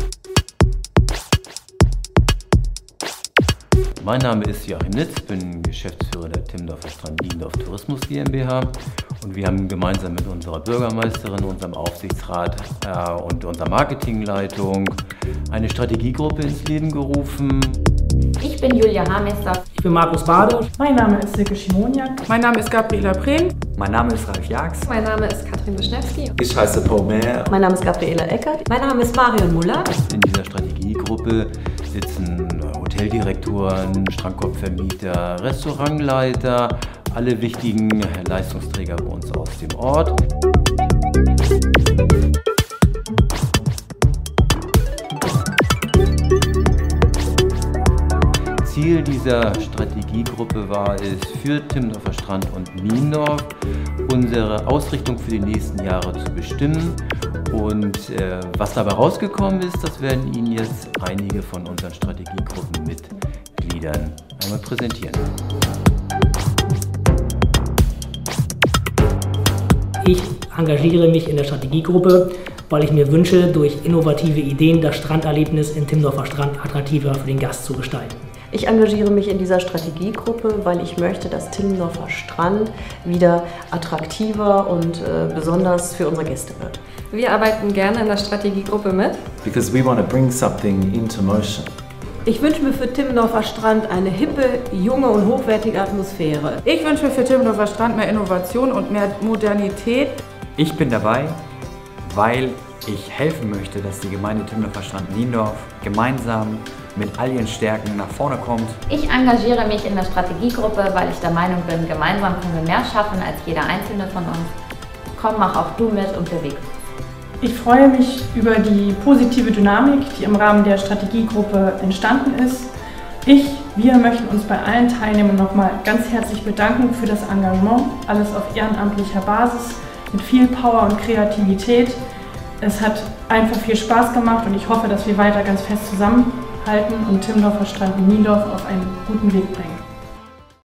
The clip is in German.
Mein Name ist Joachim Nitz, bin Geschäftsführer der Timmendorfer Strand-Niendorf Tourismus GmbH und wir haben gemeinsam mit unserer Bürgermeisterin, unserem Aufsichtsrat und unserer Marketingleitung eine Strategiegruppe ins Leben gerufen. Ich bin Julia Hamester. Ich bin Markus Bade. Mein Name ist Silke Schimoniak. Mein Name ist Gabriela Prehn. Mein Name ist Ralf Jags. Mein Name ist Katrin Wischnewski. Ich heiße Paul Mehr. Mein Name ist Gabriela Eckert. Mein Name ist Marion Muller. In dieser Strategiegruppe sitzen Hoteldirektoren, Strandkorbvermieter, Restaurantleiter, alle wichtigen Leistungsträger bei uns aus dem Ort. Ziel dieser Strategiegruppe war es, für Timmendorfer Strand und Niendorf unsere Ausrichtung für die nächsten Jahre zu bestimmen. Und was dabei rausgekommen ist, das werden Ihnen jetzt einige von unseren Strategiegruppenmitgliedern einmal präsentieren. Ich engagiere mich in der Strategiegruppe, weil ich mir wünsche, durch innovative Ideen das Stranderlebnis in Timmendorfer Strand attraktiver für den Gast zu gestalten. Ich engagiere mich in dieser Strategiegruppe, weil ich möchte, dass Timmendorfer Strand wieder attraktiver und besonders für unsere Gäste wird. Wir arbeiten gerne in der Strategiegruppe mit. Because we want to bring something into motion. Ich wünsche mir für Timmendorfer Strand eine hippe, junge und hochwertige Atmosphäre. Ich wünsche mir für Timmendorfer Strand mehr Innovation und mehr Modernität. Ich bin dabei, weil ich helfen möchte, dass die Gemeinde Timmendorfer Strand-Niendorf gemeinsam mit all ihren Stärken nach vorne kommt. Ich engagiere mich in der Strategiegruppe, weil ich der Meinung bin, gemeinsam können wir mehr schaffen als jeder Einzelne von uns. Komm, mach auch du mit und beweg uns. Ich freue mich über die positive Dynamik, die im Rahmen der Strategiegruppe entstanden ist. Wir möchten uns bei allen Teilnehmern nochmal ganz herzlich bedanken für das Engagement. Alles auf ehrenamtlicher Basis, mit viel Power und Kreativität. Es hat einfach viel Spaß gemacht und ich hoffe, dass wir weiter ganz fest zusammenhalten und Timmendorfer Strand und Niendorf auf einen guten Weg bringen.